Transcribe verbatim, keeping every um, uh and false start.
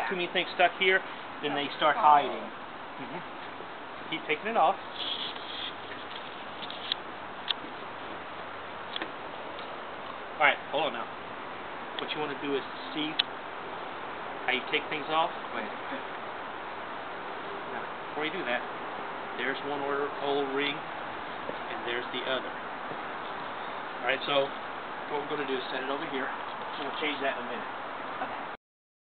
too many things stuck here, then they start hiding. Mm-hmm. Keep taking it off. Alright, hold on now. What you want to do is see how you take things off. Wait. Now, before you do that, there's one old ring, and there's the other. Alright, so what we're going to do is set it over here. We'll change that in a minute.